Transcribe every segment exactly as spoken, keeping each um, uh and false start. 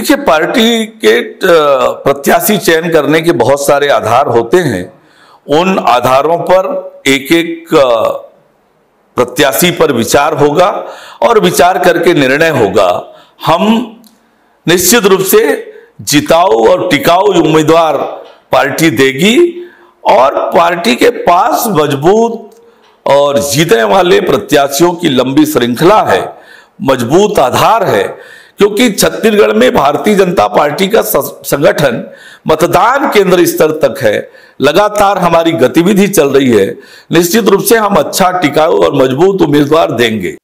देखिए, पार्टी के प्रत्याशी चयन करने के बहुत सारे आधार होते हैं। उन आधारों पर एक एक प्रत्याशी पर विचार होगा और विचार करके निर्णय होगा। हम निश्चित रूप से जिताऊ और टिकाऊ उम्मीदवार पार्टी देगी और पार्टी के पास मजबूत और जीतने वाले प्रत्याशियों की लंबी श्रृंखला है, मजबूत आधार है। क्योंकि छत्तीसगढ़ में भारतीय जनता पार्टी का संगठन मतदान केंद्र स्तर तक है, लगातार हमारी गतिविधि चल रही है। निश्चित रूप से हम अच्छा, टिकाऊ और मजबूत उम्मीदवार देंगे।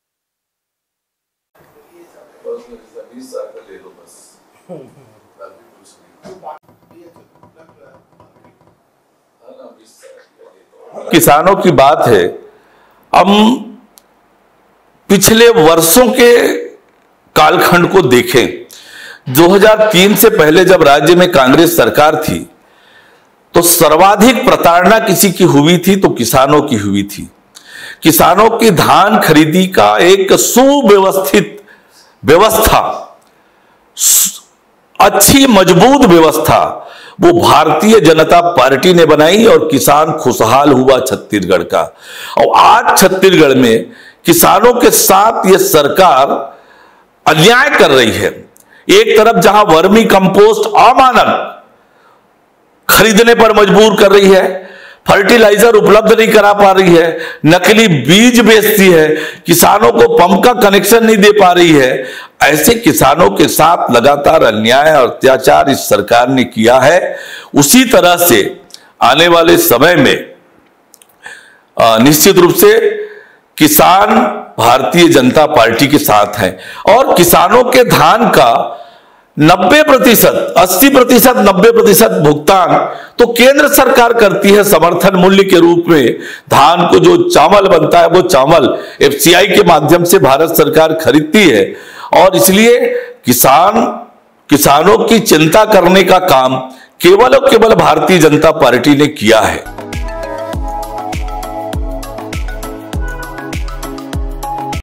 किसानों की बात है, हम पिछले वर्षों के कालखंड को देखें। दो हज़ार तीन से पहले जब राज्य में कांग्रेस सरकार थी तो सर्वाधिक प्रताड़ना किसी की हुई थी तो किसानों की हुई थी। किसानों की धान खरीदी का एक सुव्यवस्थित व्यवस्था, अच्छी मजबूत व्यवस्था वो भारतीय जनता पार्टी ने बनाई और किसान खुशहाल हुआ छत्तीसगढ़ का। और आज छत्तीसगढ़ में किसानों के साथ ये सरकार अन्याय कर रही है। एक तरफ जहां वर्मी कंपोस्ट अमानक खरीदने पर मजबूर कर रही है, फर्टिलाइजर उपलब्ध नहीं करा पा रही है, नकली बीज बेचती है, किसानों को पंप का कनेक्शन नहीं दे पा रही है, ऐसे किसानों के साथ लगातार अन्याय और अत्याचार इस सरकार ने किया है। उसी तरह से आने वाले समय में निश्चित रूप से किसान भारतीय जनता पार्टी के साथ हैं और किसानों के धान का नब्बे प्रतिशत अस्सी प्रतिशत नब्बे प्रतिशत भुगतान तो केंद्र सरकार करती है समर्थन मूल्य के रूप में। धान को जो चावल बनता है वो चावल एफसीआई के माध्यम से भारत सरकार खरीदती है और इसलिए किसान किसानों की चिंता करने का काम केवल और केवल भारतीय जनता पार्टी ने किया है।